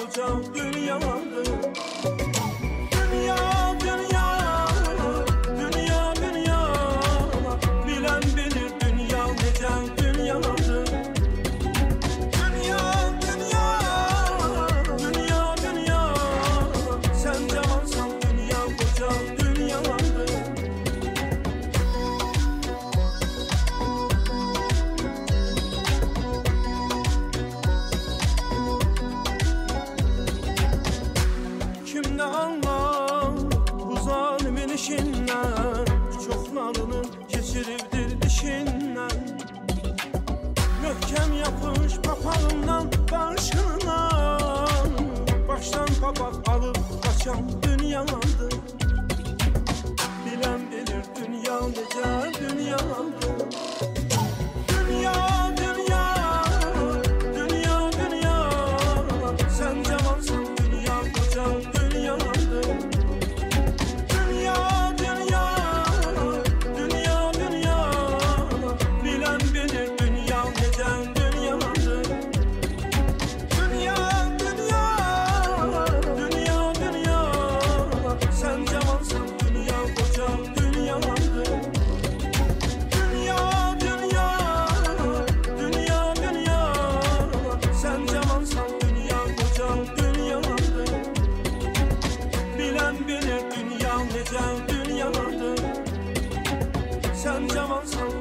koca dünyadır. Dünya, dünya, dünya, dünya, bilen bilir dünya nece dünyadır. Dünya, dünya, dünya, dünya, sen cavansan dünya koca dünyadır. Kim ne anlar bu zalimin işinden, çoxlarını keçiribdir dişinden. Möhkem yapış papağından başından, baştan papaq alıp kaçan dünyadır. Bilen bilir dünya nece dünyadır. Dünya, dünya, dünya, dünya, sen cavansan dünya koca dünyadır. Dünya, dünya, dünya, dünya, bilen bilir dünya nece dünyadır. Dünya, dünya, dünya, dünya, sen cavansan dünya koca dünyadır. Dünya, dünya, dünya, dünya, sen cavansan dünya koca dünyadır. Bilen bilir dünya nece dünyadır. Sen cavansan